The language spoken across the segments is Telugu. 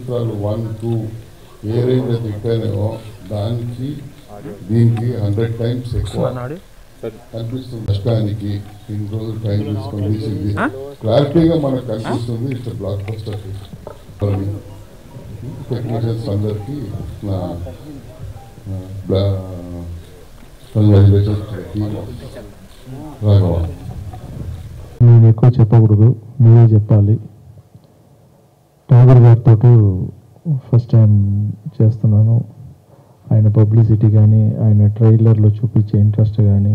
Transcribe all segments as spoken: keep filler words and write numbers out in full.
చిత్రాలు వన్ టూ ఏ రేంజ్ ఎక్కానేమో దానికి దీనికి హండ్రెడ్ టైమ్స్ ఎక్కువ కనిపిస్తుంది. కష్టానికి ఇన్ని రోజులు టైం తీసుకొని తీసింది క్లారిటీగా మనకు కనిపిస్తుంది. ఇట్స్ బ్లాక్ బస్టర్ టెక్నీషియన్స్ అందరికీ నా కంగ్రాచులేషన్స్ టీమ్ రాఘవ. నేను ఎక్కువ చెప్పకూడదు, మీరే చెప్పాలి. ఠాగూర్ గారితో ఫస్ట్ టైం చేస్తున్నాను. ఆయన పబ్లిసిటీ కానీ ఆయన ట్రైలర్లో చూపించే ఇంట్రెస్ట్ కానీ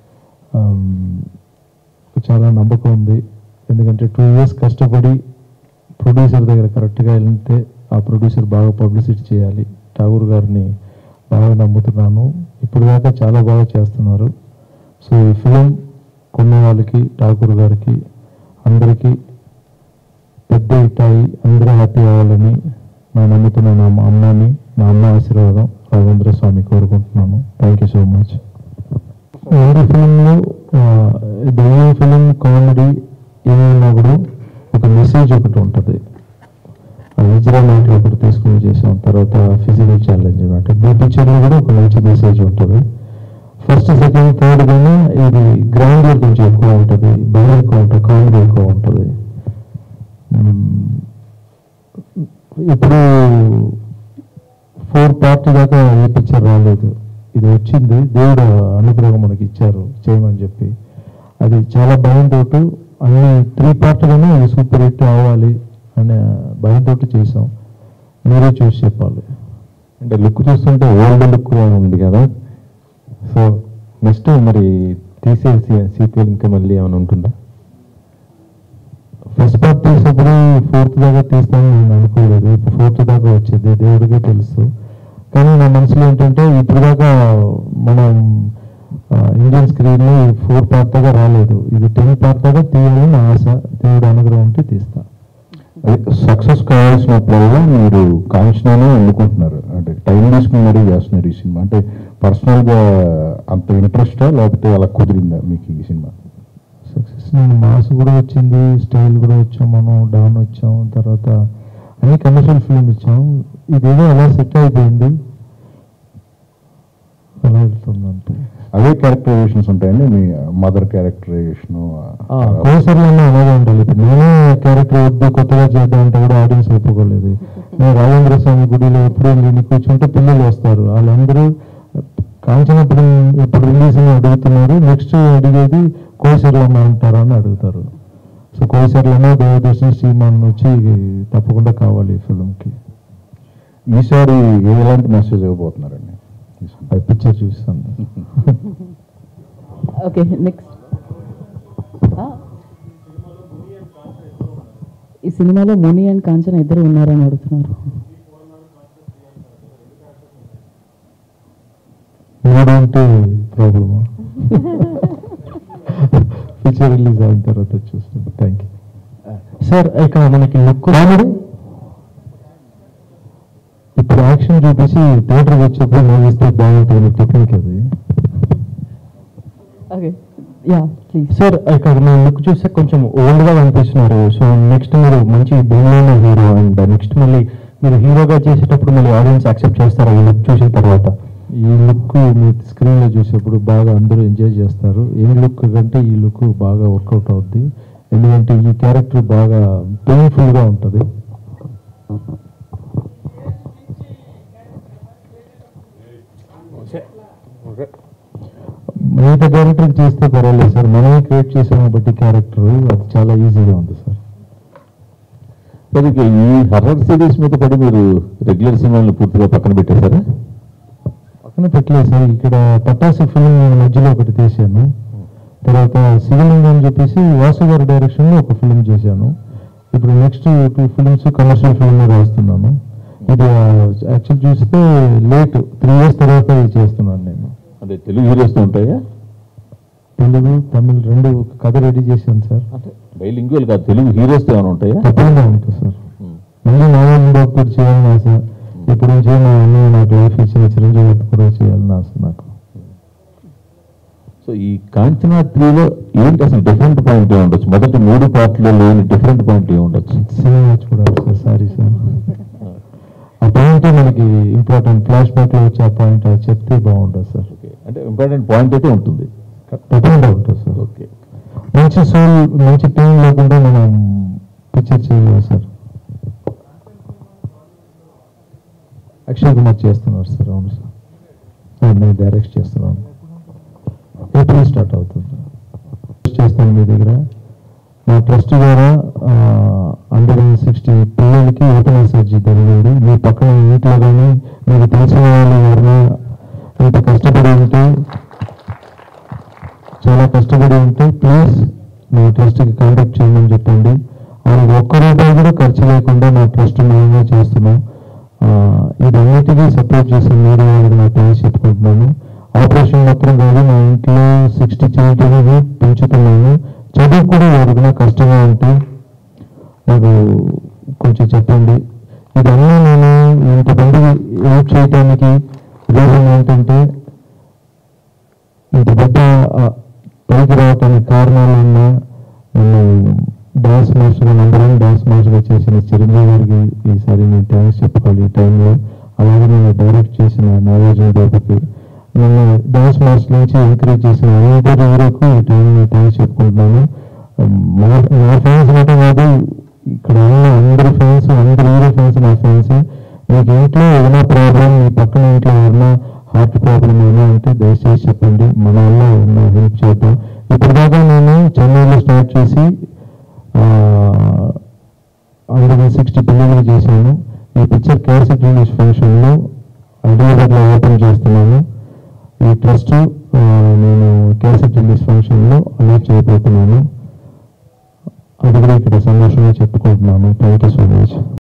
చాలా నమ్మకం ఉంది. ఎందుకంటే టూ ఇయర్స్ కష్టపడి ప్రొడ్యూసర్ దగ్గర కరెక్ట్గా వెళ్తే ఆ ప్రొడ్యూసర్ బాగా పబ్లిసిటీ చేయాలి. ఠాగూర్ గారిని బాగా నమ్ముతున్నాను. ఇప్పుడు దాకా చాలా బాగా చేస్తున్నారు. సో ఈ ఫిలిం కొన్న వాళ్ళకి, ఠాగూర్ గారికి, అందరికీ పెద్ద హిట్ అయ్యి అందరూ హ్యాపీ అవ్వాలని నా నమ్ముతున్న నా అమ్మని, నా అమ్మ ఆశీర్వాదం రాఘవేంద్ర స్వామి కోరుకుంటున్నాను. Thank you so much. వేరే ఫిలింలో దయ్యం ఫిలిం కామెడీ ఏమైనా కూడా ఒక మెసేజ్ ఒకటి ఉంటుంది. విజయ మాట ఒకటి తీసుకుని చేసాం. తర్వాత ఫిజికల్ ఛాలెంజ్ అనమాట. ఈ పిక్చర్లో కూడా ఒక మంచి మెసేజ్ ఉంటుంది. ఫస్ట్ సెకండ్ థర్డ్ కానీ ఇది గ్రాండర్ కొంచెం ఎక్కువ ఉంటుంది, బాగా ఎక్కువ ఉంటుంది, కామెడీ ఎక్కువ ఉంటుంది. ఇప్పుడు ఫోర్ పార్ట్ దాకా ఏ పిక్చర్ రాలేదు. ఇది వచ్చింది, దేవుడు అనుగ్రహం మనకి ఇచ్చారు చేయమని చెప్పి. అది చాలా భయంతో అన్ని త్రీ పార్ట్లోనే అది సూపర్ హిట్ అవ్వాలి అనే భయంతో చేసాం. మీరే చూసి చెప్పాలి. అంటే లుక్ చూస్తుంటే ఓల్డ్ లుక్ ఉంది కదా. సో నెక్స్ట్ మరి తీసేసి సీక్వెల్ ఇంకా మళ్ళీ ఏమైనా ఉంటుందా? ఫస్ట్ పార్ట్ తీసినప్పుడు ఫోర్త్ దాకా తీస్తానని నేను అనుకోలేదు. ఇప్పుడు ఫోర్త్ దాకా వచ్చేది దేవుడికే తెలుసు. కానీ నా మనసులో ఏంటంటే ఇప్పుడు దాకా మనం ఇండియన్ స్క్రీన్లో ఫోర్ పార్ట్ దాకా రాలేదు. ఇది టెన్ పార్ట్ దాకా తీయాలని నా ఆశ. దేవుడు అనుగ్రహం ఉంటే తీస్తా. సక్సెస్ కావాల్సినప్పుడల్లా మీరు కాంక్షణనే ఎన్నుకుంటున్నారు. అంటే టైం తీసుకుని మరీ చేస్తున్నారు ఈ సినిమా. అంటే పర్సనల్గా అంత ఇంట్రెస్టా లేకపోతే అలా కుదిరిందా మీకు ఈ సినిమా? సక్సెస్ నేను మాస్ కూడా వచ్చింది, స్టైల్ కూడా వచ్చాం, మనం డౌన్ వచ్చాం, తర్వాత అన్ని కమర్షియల్ ఫిల్మ్ ఇచ్చాం. ఇదేదో అలా సెట్ అయిపోయింది, అలా వెళ్తుంది అంతే. అవే క్యారెక్టరైజేషన్స్ ఉంటాయండి మీ మదర్ క్యారెక్టరైజేషన్? కోసర్లోనే అలాగే ఉండాలి. ఇప్పుడు నేనే క్యారెక్టర్ వద్దు కొత్తగా చేద్దాం అంటే కూడా ఆడియన్స్ ఒప్పుకోలేదు. నేను రాఘవేంద్ర స్వామి గుడిలో ఎప్పుడు వెళ్ళి కూర్చుంటే పిల్లలు వస్తారు, వాళ్ళందరూ కాంచనప్పుడు ఎప్పుడు రిలీజ్ అని అడుగుతున్నారు. నెక్స్ట్ అడిగేది కోసర్లమ్మ అంటారా అని అడుగుతారు. సో కోసర్లమ్మ దేవదర్శన్ శ్రీమాన్ వచ్చి తప్పకుండా కావాలి ఈ ఫిల్మ్కి. ఈసారి ఎలాంటి మెసేజ్ ఇవ్వబోతున్నారండి? పిక్చర్ చూస్తాను. Okay next. ఈ సినిమాలో ముని అండ్ కాంచన ఇద్దరు ఉన్నారని అడుగుతున్నారు. మూడు అంటే ప్రాబ్లమా? పిక్చర్ రిలీజ్ అయిన తర్వాత చూస్తాను. Thank you sir. ఇక్కడ మనకి లుక్ రాముడు ఇప్పుడు యాక్షన్ చూపించి థియేటర్కి వచ్చేప్పుడు మూవీస్తే బాగుంటుంది టెక్నిక్ అది. Okay ya please sir. ఇక్కడ నేను లుక్ చూస్తే కొంచెం ఓల్డ్గా కనిపిస్తున్నారు. సో నెక్స్ట్ మీరు మంచి బెంగళూరు హీరో అండ్ నెక్స్ట్ మళ్ళీ మీరు హీరోగా చేసేటప్పుడు మళ్ళీ ఆడియన్స్ యాక్సెప్ట్ చేస్తారా ఈ లుక్ చూసిన తర్వాత? ఈ లుక్ మీరు స్క్రీన్లో చూసేప్పుడు బాగా అందరూ ఎంజాయ్ చేస్తారు. ఏ లుక్ కంటే ఈ లుక్ బాగా వర్కౌట్ అవుద్ది. ఎందుకంటే ఈ క్యారెక్టర్ బాగా పెయిన్ఫుల్గా ఉంటుంది. మిగతా క్యారెక్టర్ చేస్తే పర్వాలేదు సార్, మనమే క్రియేట్ చేసాం కాబట్టి క్యారెక్టర్ అది చాలా ఈజీగా ఉంది సార్. ఈ హర్రర్ సిరీస్ మీద పడి మీరు రెగ్యులర్ సినిమాలను పూర్తిగా పక్కన పెట్టేశారా? పక్కన పెట్టలేదు సార్. ఇక్కడ పటాసు ఫిల్మ్ మధ్యలో ఒకటి తీశాను. తర్వాత శివలింగం అని చెప్పేసి వాసు గారి డైరెక్షన్లో ఒక ఫిల్మ్ చేశాను. ఇప్పుడు next two films commercial film రాస్తున్నాను. ఇది యాక్చువల్ చూస్తే లేట్ త్రీ ఇయర్స్ తర్వాత ఇది చేస్తున్నాను నేను. అంటే తెలుగు హీరోస్తో ఉంటాయా? తెలుగు తమిళ్ రెండు కథ రెడీ చేశాను సార్. అంటే బైలింగ్వల్ కాదు, తెలుగు హీరోస్తో ఏమైనా ఉంటాయా? తప్పకుండా ఉంటుంది సార్. మళ్ళీ నారాయణ బాబు కూడా చేయాలని ఆశ. ఎప్పుడు నుంచి మా అన్నయ్య నాకు లైఫ్ ఇచ్చిన చిరంజీవి కూడా చేయాలని ఆశ నాకు. సో ఈ కాంచనా త్రీలో ఏంటి అసలు డిఫరెంట్ పాయింట్ ఏమి ఉండొచ్చు? మొదటి మూడు పార్ట్లో లేని డిఫరెంట్ పాయింట్ ఏమి ఉండొచ్చు? సినిమా చూడాలి సార్. Sorry sir. ఆ పాయింట్ మనకి ఇంపార్టెంట్ ఫ్లాష్ బ్యాక్లో వచ్చే ఆ పాయింట్ అది చెప్తే బాగుంటుంది సార్. ఓకే, అంటే ఇంపార్టెంట్ పాయింట్ అయితే ఉంటుంది. తప్పకుండా ఉంటుంది సార్. ఓకే, మంచి సోల్ మంచి టీం లేకుండా మనం పిక్చర్ చేయలేము సార్. అక్షయ్ కుమార్ చేస్తున్నారు సార్. అవును సార్, నేను డైరెక్ట్ చేస్తున్నాను. ఏప్రిల్ స్టార్ట్ అవుతుంది. చేస్తాను మీ దగ్గర. మా ట్రస్ట్ ద్వారా హండ్రెడ్ అండ్ సిక్స్టీ పిల్లలకి ఓపెన్ సర్జరీ జరిగింది. మీ పక్కన ఇంట్లో కానీ మీకు తెలిసిన వాళ్ళు ఎవరైనా ఇంత కష్టపడి ఉంటే చాలా కష్టపడి ఉంటే ప్లీజ్ మా ట్రస్ట్కి కాంటాక్ట్ చేయమని చెప్పండి. వాళ్ళకి ఒక్క రూపాయి కూడా ఖర్చు లేకుండా మా ట్రస్ట్ మేమే చేస్తున్నాం. ఇదన్నిటికీ సపోర్ట్ చేసిన మీరు వాళ్ళకి నా థ్యాంక్స్ చెప్పుకుంటున్నాను. ఆపరేషన్ మాత్రం కాదు, మా ఇంట్లో సిక్స్టీ చిల్డ్రన్ పెంచుతున్నాను. చదువు కూడా ఎవరికైనా కష్టంగా ఉంటే నాకు కొంచెం చెప్పండి. ఇదన్నీ నేను ఇంతమంది హెల్ప్ చేయడానికి రీజన్ ఏంటంటే ఇంత పెద్ద పైకి రావటానికి కారణాలన్నా నన్ను డాన్స్ మాస్టర్గా నంబర్ వన్ డాన్స్ మాస్టర్గా చేసిన చిరంజీవి గారికి ఈసారి నేను థ్యాంక్స్ చెప్పుకోవాలి ఈ టైంలో. అలాగే నేను డైరెక్ట్ చేసిన నాగార్జున బాబుకి, నన్ను డాన్స్ మాస్టర్ నుంచి ఎంకరేజ్ చేసిన అందరి హీరోకు ఈ టైం నేను థ్యాంక్స్ చెప్పుకుంటున్నాను. మా నా ఫ్యాన్స్ అంటే కాదు, ఇక్కడ ఉన్న అందరి ఫ్యాన్స్ అందరి హీరో ఫ్యాన్స్ నా ఫ్యాన్స్. మీకు ఇంట్లో ఏదైనా ప్రాబ్లం, మీ పక్కన ఇంట్లో ఏదైనా హార్ట్ ప్రాబ్లం ఏమైనా అంటే దయచేసి చెప్పండి, మన వల్ల ఉన్న హెల్ప్ చేద్దాం. ఇప్పటిదాకా నేను చెన్నైలో స్టార్ట్ చేసి హండ్రెడ్ అండ్ సిక్స్టీ పిల్లలకి చేశాను. ఈ పిక్చర్ క్యాసెట్ రిలీజ్ ఫంక్షన్లో హైదరాబాద్లో ఓపెన్ చేస్తున్నాను. ఈ ట్రస్ట్ నేను క్యాసెట్ రిలీజ్ ఫంక్షన్లో అనౌన్స్ చేయబోతున్నాను. అది కూడా ఇక్కడ సంతోషంగా చెప్పుకుంటున్నాను. Thank you so much.